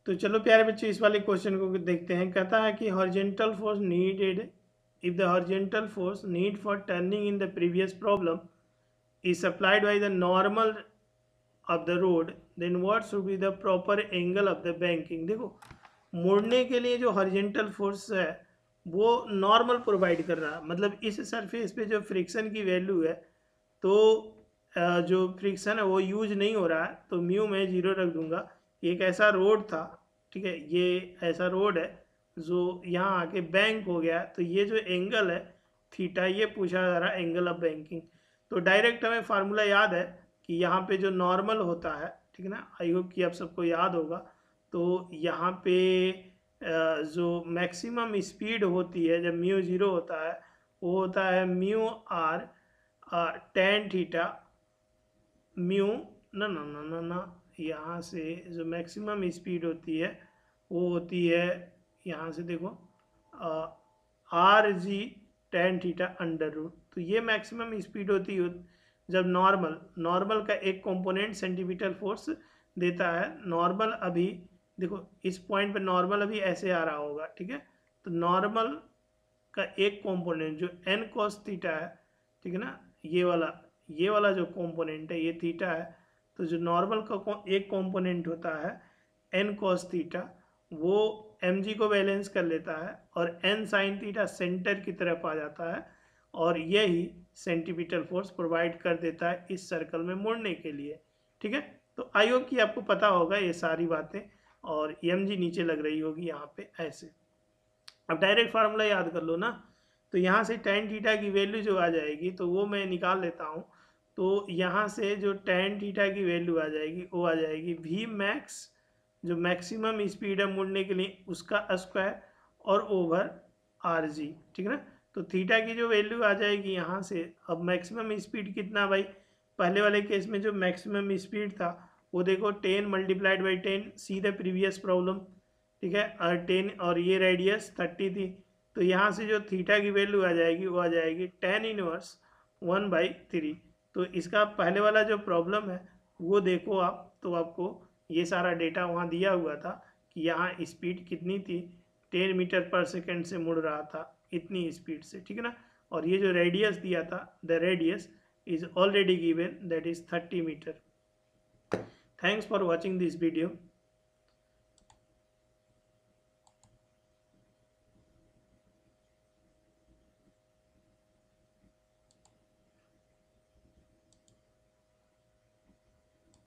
तो चलो प्यारे बच्चे इस वाले क्वेश्चन को देखते हैं। कहता है कि horizontal force needed if the horizontal force need for turning in the previous problem is supplied by the normal of the road, then what should be the proper angle of the banking. देखो, मुड़ने के लिए जो horizontal force है वो normal provide कर रहा है, मतलब इस सरफेस पे जो फ्रिक्शन की वैल्यू है तो जो फ्रिक्शन है वो यूज नहीं हो रहा है, तो म्यू में 0 रख दूंगा। एक ऐसा रोड था, ठीक है, ये ऐसा रोड है जो यहाँ आके बैंक हो गया, तो ये जो एंगल है थीटा, ये पूछा जा रहा है एंगल ऑफ बैंकिंग। तो डायरेक्ट हमें फार्मूला याद है कि यहाँ पे जो नॉर्मल होता है, ठीक है ना, आई होप कि आप सबको याद होगा। तो यहाँ पे जो मैक्सिमम स्पीड होती है जब म्यू 0 होता है वो होता है mu R tan theta mu ना ना ना ना ना यहाँ से जो मैक्सिमम स्पीड होती है वो होती है, यहाँ से देखो, R g tan theta under root. तो ये मैक्सिमम स्पीड होती है जब नॉर्मल का एक कंपोनेंट सेंटीमीटर फोर्स देता है। नॉर्मल अभी देखो इस पॉइंट पे नॉर्मल अभी ऐसे आ रहा होगा, ठीक है, तो नॉर्मल का एक कंपोनेंट जो एन कॉस थीटा है, ठीक है ना, ये वाला जो कंपोनेंट है ये थीटा है, तो जो नॉर्मल का एक कंपोनेंट होता है एन कॉस थीटा वो एम जी को बैलेंस कर लेता है और एन साइन थीटा सेंटर की तरफ आ जाता है और यही सेंटीमीटर फोर्स प्रोवाइड कर देता है इस सर्कल में मुड़ने के लिए, ठीक है। तो आई होप कि आपको पता होगा ये सारी बातें, और एम जी नीचे लग रही होगी यहाँ पे ऐसे। अब डायरेक्ट फार्मूला याद कर लो ना, तो यहाँ से टेन थीटा की वैल्यू जो आ जाएगी तो वो मैं निकाल लेता हूँ। तो यहाँ से जो टेन थीटा की वैल्यू आ जाएगी वो आ जाएगी वी मैक्स, जो मैक्सिमम स्पीड है मुड़ने के लिए उसका स्क्वायर, और ओवर आर जी, ठीक है ना। तो थीटा की जो वैल्यू आ जाएगी यहाँ से, अब मैक्सिमम स्पीड कितना भाई, पहले वाले केस में जो मैक्सिमम स्पीड था वो देखो 10 multiplied by 10, see the previous problem, ठीक है, और 10 और ये रेडियस 30 थी, तो यहाँ से जो थीटा की वैल्यू आ जाएगी वो आ जाएगी 10 इनवर्स 1/3। तो इसका पहले वाला जो प्रॉब्लम है वो देखो आप, तो आपको ये सारा डेटा वहाँ दिया हुआ था कि यहाँ स्पीड कितनी थी, 10 मीटर पर सेकेंड से मुड़ रहा था इतनी स्पीड से, ठीक है ना। और ये जो रेडियस दिया था, the radius is already given, that is 30 metre. Thanks for watching this video.